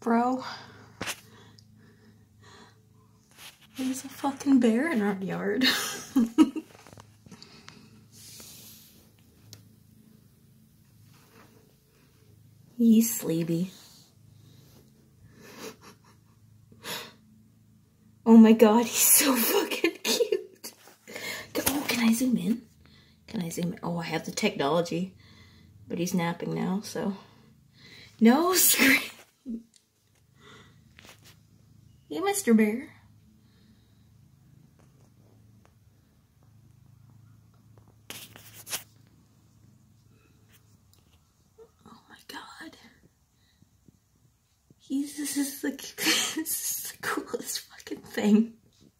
bro. There's a fucking bear in our yard. He's sleepy. Oh my god, he's so fucking cute. Oh, can I zoom in? Can I zoom in? Oh, I have the technology. But he's napping now, so. No scream. Hey, Mr. Bear. Oh my god. This is the coolest fucking thing.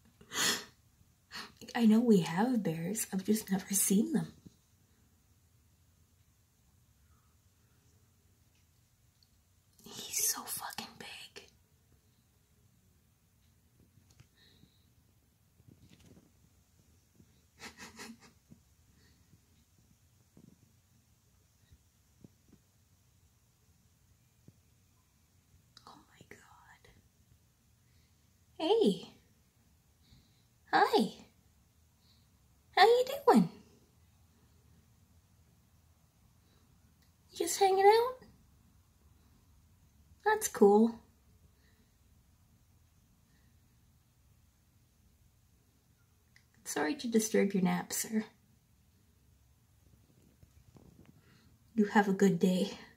Like, I know we have bears, I've just never seen them. He's so fucking big. Oh my god. Hey. Hi. How you doing? Just hanging out? That's cool. Sorry to disturb your nap, sir. You have a good day.